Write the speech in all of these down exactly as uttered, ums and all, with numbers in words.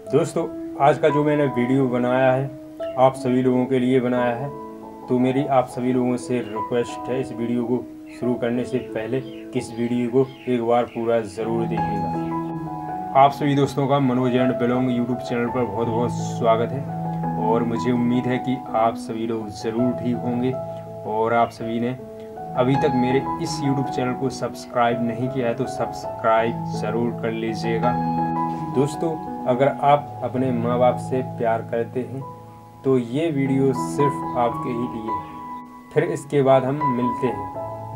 दोस्तों, आज का जो मैंने वीडियो बनाया है आप सभी लोगों के लिए बनाया है। तो मेरी आप सभी लोगों से रिक्वेस्ट है, इस वीडियो को शुरू करने से पहले कि इस वीडियो को एक बार पूरा ज़रूर देखिएगा। आप सभी दोस्तों का Manoj and belong YouTube channel पर बहुत बहुत स्वागत है और मुझे उम्मीद है कि आप सभी लोग ज़रूर ठीक होंगे और आप सभी ने अभी तक मेरे इस यूट्यूब चैनल को सब्सक्राइब नहीं किया है तो सब्सक्राइब ज़रूर कर लीजिएगा। दोस्तों, अगर आप अपने माँ बाप से प्यार करते हैं तो ये वीडियो सिर्फ आपके ही लिए है। फिर इसके बाद हम मिलते हैं।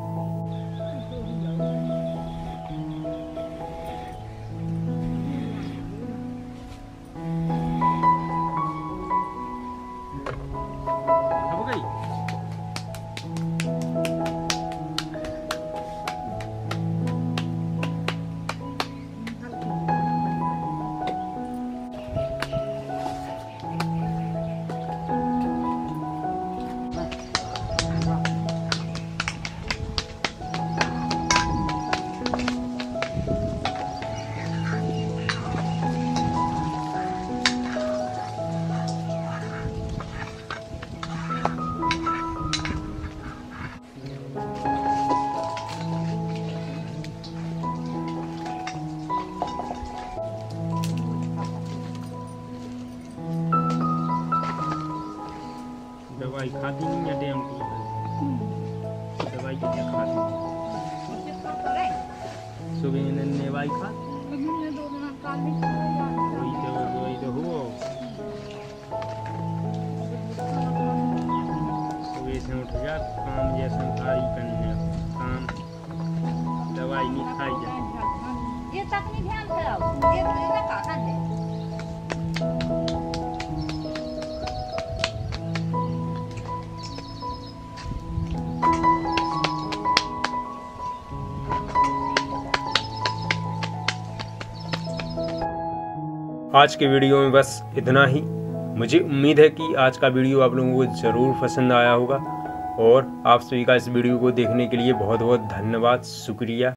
दवाई खाती नहीं है टाइम की। दवाई क्या खाती है? सुबह ने दवाई खा वही तो वही तो हो। सुबह से उठ जा, काम जैसा खाई करने काम, दवाई नहीं खाई जाती। ये तक नहीं ध्यान कराओ, ये तो काका दे। आज के वीडियो में बस इतना ही। मुझे उम्मीद है कि आज का वीडियो आप लोगों को ज़रूर पसंद आया होगा और आप सभी का इस वीडियो को देखने के लिए बहुत बहुत धन्यवाद, शुक्रिया।